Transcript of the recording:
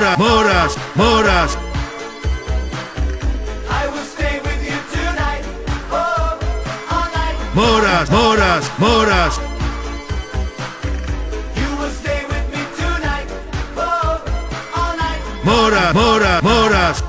Moras. I will stay with you tonight, oh, all night. Moras. You will stay with me tonight, oh, all night. Moras.